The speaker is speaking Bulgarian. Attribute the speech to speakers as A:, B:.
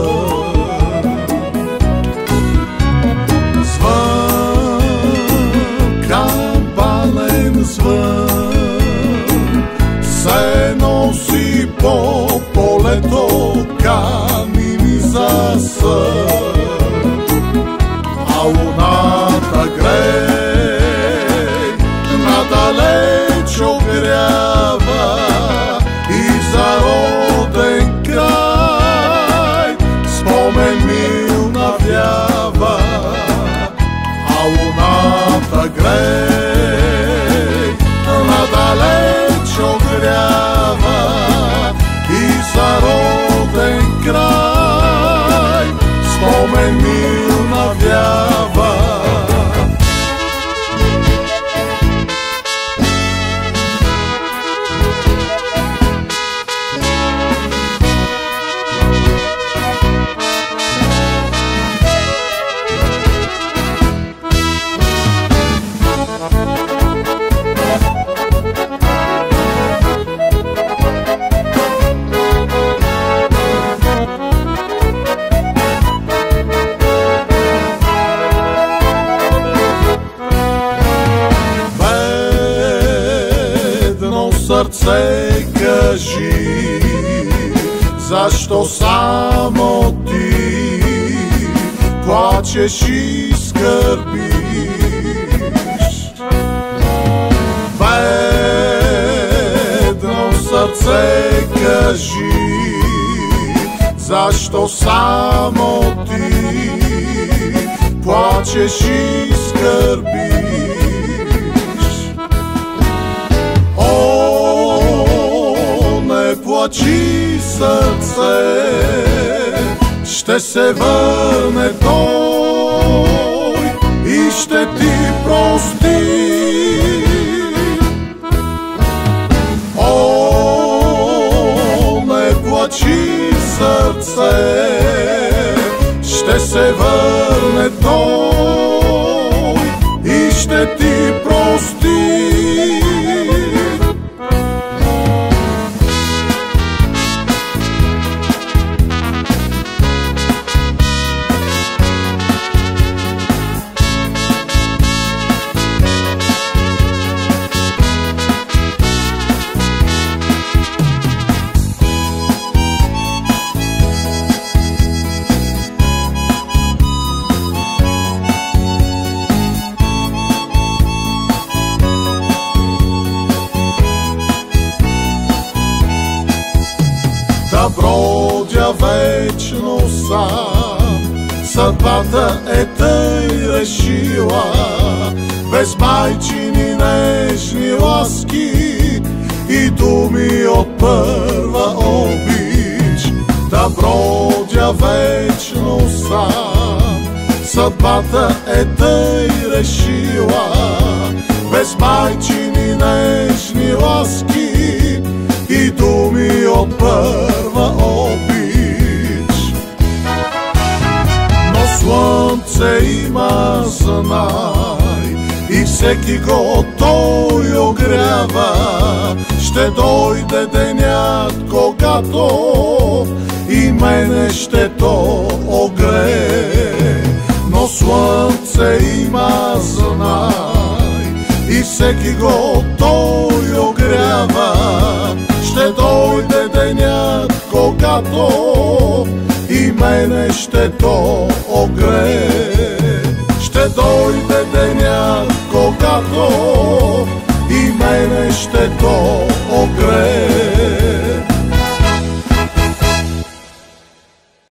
A: Звън, камбанен звън, се носи по полето, кани ни за сън. А луната грей надалеч огрява и за роден край спомен мил навява. А луната грей надалеч огрява и за роден край спомен мил навява. Сърце, кажи, защо само ти плачеш и скърбиш? Бедно сърце, кажи, защо само ти плачеш и скърбиш? Плачи, сърце, ще се върне той и ще ти прости. О, не плачи, сърце, ще се върне той и ще ти прости. Да бродя вечно сам, съдбата е тъй решила, без майчини нежни ласки и думи от първа обич. Да бродя вечно сам, съдбата е тъй решила, без майчини нежни ласки и думи от първа обич. Но слънце има, знай, и всеки го той огрява. Ще дойде денят, когато и мене ще то огрее. Но слънце има, знай, и всеки го той огрява. Ще дойде денят, когато и мене ще то огрее. Ще дойде денят, когато и мене ще то огрее.